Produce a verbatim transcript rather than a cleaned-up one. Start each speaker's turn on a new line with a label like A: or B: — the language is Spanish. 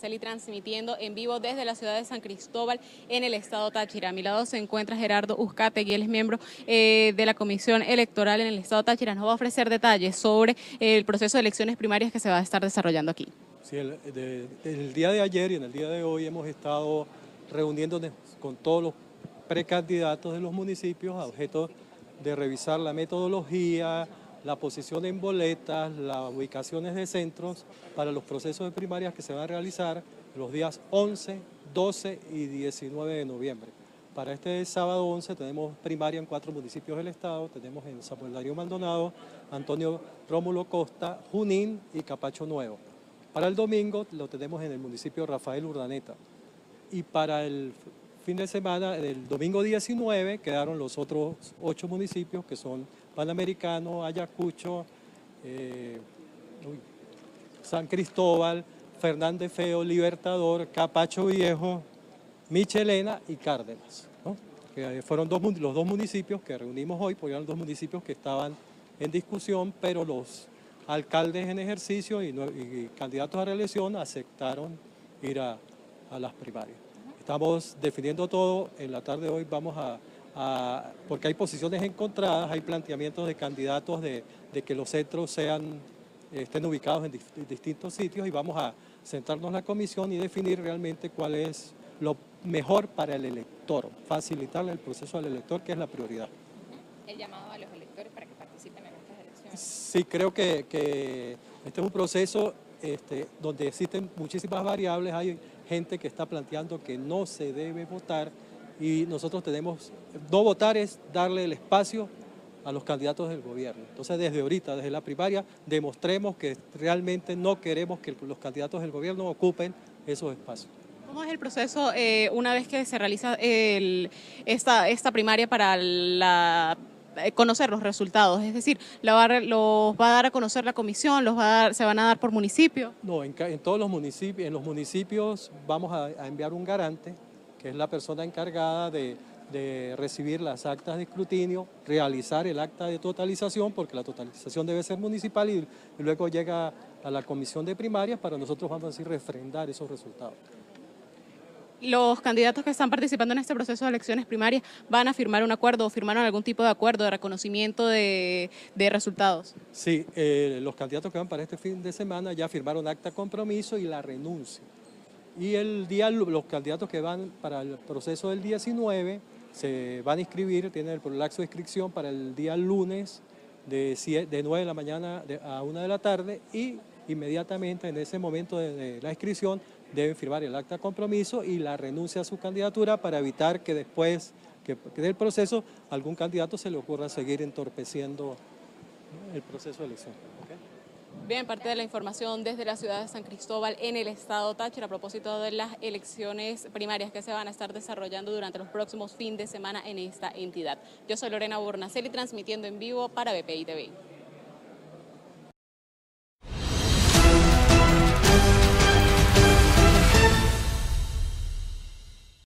A: Burnaceli transmitiendo en vivo desde la ciudad de San Cristóbal en el estado Táchira. A mi lado se encuentra Gerardo Uzcategui, él es miembro eh, de la Comisión Electoral en el estado Táchira. Nos va a ofrecer detalles sobre eh, el proceso de elecciones primarias que se va a estar desarrollando aquí.
B: Sí, el, de, el día de ayer y en el día de hoy hemos estado reuniéndonos con todos los precandidatos de los municipios a objeto de revisar la metodología, la posición en boletas, las ubicaciones de centros para los procesos de primarias que se van a realizar los días once, doce y diecinueve de noviembre. Para este sábado once tenemos primaria en cuatro municipios del estado, tenemos en Samuel Darío Maldonado, Antonio Rómulo Costa, Junín y Capacho Nuevo. Para el domingo lo tenemos en el municipio Rafael Urdaneta. Y para el fin de semana, el domingo diecinueve, quedaron los otros ocho municipios que son Panamericano, Ayacucho, eh, uy, San Cristóbal, Fernández Feo, Libertador, Capacho Viejo, Michelena y Cárdenas, ¿no? Que fueron dos, los dos municipios que reunimos hoy, porque eran dos municipios que estaban en discusión, pero los alcaldes en ejercicio y, y candidatos a reelección aceptaron ir a, a las primarias. Estamos definiendo todo, en la tarde de hoy vamos a, a porque hay posiciones encontradas, hay planteamientos de candidatos de, de que los centros sean, estén ubicados en, dist, en distintos sitios y vamos a sentarnos en la comisión y definir realmente cuál es lo mejor para el elector, facilitarle el proceso al elector, que es la prioridad.
A: El llamado a los electores para que participen en estas elecciones.
B: Sí, creo que, que este es un proceso este, donde existen muchísimas variables, hay gente que está planteando que no se debe votar y nosotros tenemos, no votar es darle el espacio a los candidatos del gobierno. Entonces desde ahorita, desde la primaria, demostremos que realmente no queremos que los candidatos del gobierno ocupen esos espacios.
A: ¿Cómo es el proceso eh, una vez que se realiza el, esta, esta primaria para la, eh, conocer los resultados? Es decir, ¿los va, ¿los va a dar a conocer la comisión? ¿Los va a dar, se van a dar por municipio?
B: No, en, en todos los municipios, en los municipios vamos a, a enviar un garante, que es la persona encargada de, de recibir las actas de escrutinio, realizar el acta de totalización, porque la totalización debe ser municipal y, y luego llega a la comisión de primarias para nosotros, vamos a decir, refrendar esos resultados.
A: ¿Los candidatos que están participando en este proceso de elecciones primarias van a firmar un acuerdo o firmaron algún tipo de acuerdo de reconocimiento de, de resultados?
B: Sí, eh, los candidatos que van para este fin de semana ya firmaron acta de compromiso y la renuncia. Y el día, los candidatos que van para el proceso del diecinueve se van a inscribir, tienen el lapso de inscripción para el día lunes de, de nueve de la mañana a una de la tarde y inmediatamente en ese momento de, de la inscripción deben firmar el acta de compromiso y la renuncia a su candidatura para evitar que después que, que del proceso algún candidato se le ocurra seguir entorpeciendo el proceso de elección. ¿Okay?
A: Bien, parte de la información desde la ciudad de San Cristóbal en el estado Táchira a propósito de las elecciones primarias que se van a estar desarrollando durante los próximos fines de semana en esta entidad. Yo soy Lorena Burnaceli transmitiendo en vivo para B P I T V.